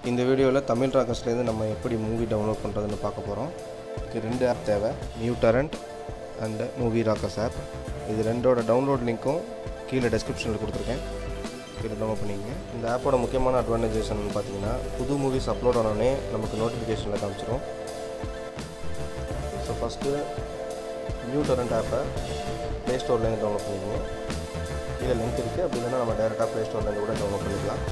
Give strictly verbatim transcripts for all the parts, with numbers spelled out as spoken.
இந்த வீடியோவில் தமிழ் ராக்கர்ஸ்லேருந்து நம்ம எப்படி மூவி டவுன்லோட் பண்ணுறதுன்னு பார்க்க போகிறோம். இதுக்கு ரெண்டு ஆப் தேவை, new torrent and movie rockers app. இது ரெண்டோட டவுன்லோட் லிங்க்கும் கீழே டெஸ்கிரிப்ஷனில் கொடுத்துருக்கேன், கீழே டவுன்லோட் பண்ணிக்கங்க. இந்த ஆப்போட முக்கியமான அட்வான்டேஜஸ் பார்த்தீங்கன்னா, புது மூவிஸ் அப்லோட் ஆனோடனே நமக்கு நோட்டிஃபிகேஷனில் காமிச்சிடும். ஸோ ஃபஸ்ட்டு நியூ டொரண்ட் ஆப்பை ப்ளே ஸ்டோர்லேருந்து டவுன்லோட் பண்ணிக்கோங்க. கீழே லிங்க் இருக்குது, அப்படி இல்லைன்னா நம்ம டேரெக்டாக ப்ளே ஸ்டோர்லேருந்து கூட டவுன்லோட் பண்ணிக்கலாம்.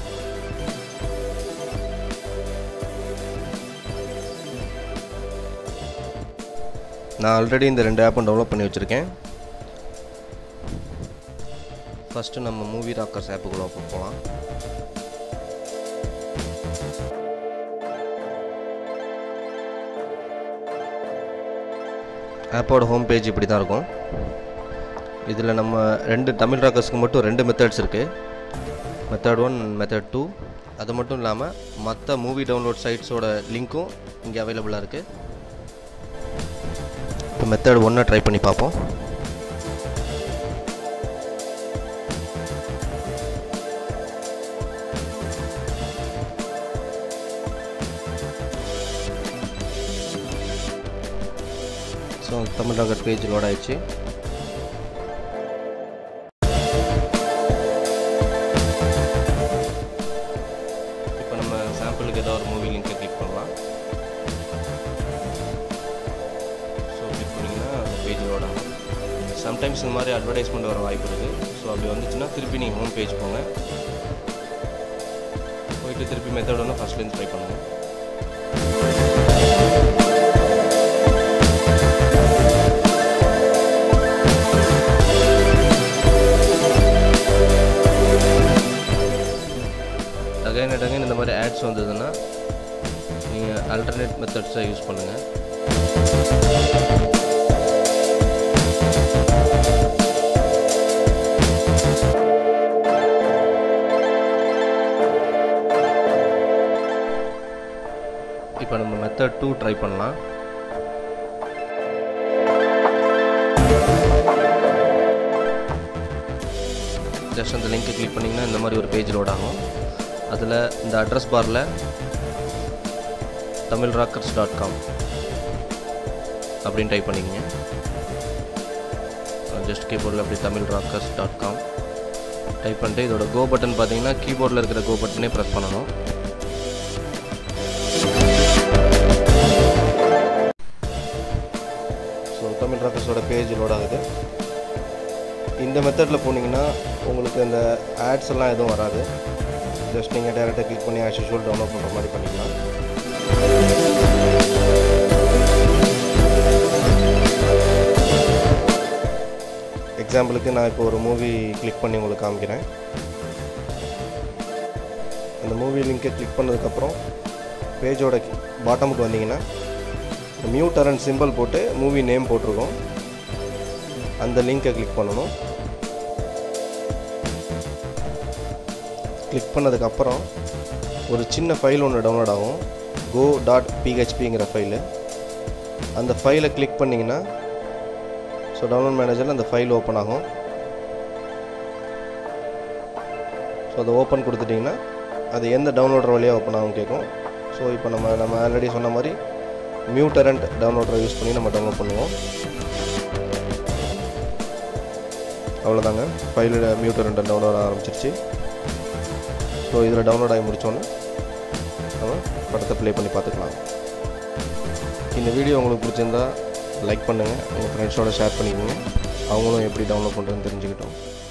நான் ஆல்ரெடி இந்த ரெண்டு ஆப்பும் டவுன்லோட் பண்ணி வச்சுருக்கேன். ஃபஸ்ட்டு நம்ம மூவி ராக்கர்ஸ் ஆப்புக்குள்ளே போகலாம். ஆப்போட ஹோம் பேஜ் இப்படி தான் இருக்கும். இதில் நம்ம ரெண்டு தமிழ் ராக்கர்ஸ்க்கு மட்டும் ரெண்டு மெத்தட்ஸ் இருக்குது, மெத்தட் ஒன் மெத்தட் டூ. அது மட்டும் இல்லாமல் மற்ற மூவி டவுன்லோட் சைட்ஸோட லிங்க்கும் இங்கே அவைலபிளாக இருக்குது. இப்போ மெத்தட் ஒன்றை ட்ரை பண்ணி பார்ப்போம். So Tamil rocker page load ஆயிடுச்சு. இப்போ நம்ம சாம்பிளுக்கு ஏதாவது ஒரு மூவி லிங்கை கிளிக் பண்ணலாம். ஸோ கிளிக் பண்ணிங்கன்னா அந்த பேஜ் லோட் ஆகும். சம்டைம்ஸ் இந்த மாதிரி அட்வர்டைஸ்மெண்ட் வர வாய்ப்பு இருக்குது. ஸோ அப்படி வந்துச்சுன்னா திருப்பி நீங்கள் ஹோம் பேஜ் போங்க, போயிட்டு திருப்பி மெத்தட் ஒன்று ஃபஸ்ட்லேருந்து ட்ரை பண்ணுங்கள். அகைன் அண்ட் அகைன் இந்த மாதிரி ஆட்ஸ் வந்ததுன்னா நீங்கள் ஆல்டர்னேட் மெத்தட்ஸை யூஸ் பண்ணுங்கள். இப்போ நம்ம மெத்தட் டூ ட்ரை பண்ணலாம். ஜஸ்ட் அந்த லிங்க்கை கிளிக் பண்ணிங்கன்னா இந்த மாதிரி ஒரு பேஜ் லோட் ஆகும். அதில் இந்த அட்ரஸ் பாரில் தமிழ் ராக்கர்ஸ் டாட் காம் அப்படின்னு டைப் பண்ணிக்கங்க. ஜஸ்ட் கீபோர்டில் அப்படி Tamil rockers dot com type பண்ணிட்டு இதோட கோ பட்டன் பார்த்தீங்கன்னா கீபோர்டில் இருக்கிற கோ பட்டனே ப்ரெஸ் பண்ணணும். ஸோ தமிழ் ராக்கர்ஸோட பேஜ் லோட் ஆகுது. இந்த மெத்தடில் போனீங்கன்னா உங்களுக்கு அந்த ஆட்ஸ் எல்லாம் எதுவும் வராது. ஜஸ்ட் நீங்கள் டேரெக்டாக கிளிக் பண்ணி ஆஸ் யூஷுவல் டவுன்லோட் பண்ணுற மாதிரி பண்ணிக்கலாம். எக்ஸாம்பிளுக்கு நான் இப்போ ஒரு மூவி கிளிக் பண்ணி உங்களுக்கு காமிக்கிறேன். அந்த மூவி லிங்கை கிளிக் பண்ணதுக்கப்புறம் பேஜோட பாட்டமுக்கு வந்தீங்கன்னா நியூ டொரண்ட் சிம்பிள் போட்டு மூவி நேம் போட்டிருக்கோம். அந்த லிங்கை கிளிக் பண்ணணும். கிளிக் பண்ணதுக்கப்புறம் ஒரு சின்ன ஃபைல் ஒன்று டவுன்லோட் ஆகும், கோ டாட் பிஹெச்பிங்கிற ஃபைலு. அந்த ஃபைலை கிளிக் பண்ணிங்கன்னா ஸோ டவுன்லோட் மேனேஜரில் அந்த ஃபைல் ஓப்பன் ஆகும். ஸோ அதை ஓப்பன் கொடுத்துட்டிங்கன்னா அது எந்த டவுன்லோடர் வழியாக ஓப்பன் ஆகும் கேட்கும். ஸோ இப்போ நம்ம நம்ம ஆல்ரெடி சொன்ன மாதிரி நியூ டொரண்ட் டவுன்லோடரை யூஸ் பண்ணி நம்ம டவுன்லோட் பண்ணுவோம். அவ்வளோதாங்க, ஃபைலில் நியூ டொரண்ட் டவுன்லோட் ஆரம்பிச்சிருச்சு. ஸோ இதில் டவுன்லோட் ஆகி முடித்தோன்னே நம்ம படத்தை ப்ளே பண்ணி பார்த்துக்கலாம். இந்த வீடியோ உங்களுக்கு பிடிச்சிருந்தா லைக் பண்ணுங்கள், உங்கள் ஃப்ரெண்ட்ஸோடு ஷேர் பண்ணிக்கோங்க, அவங்களும் எப்படி டவுன்லோட் பண்ணுறதுன்னு தெரிஞ்சுக்கிட்டோம்.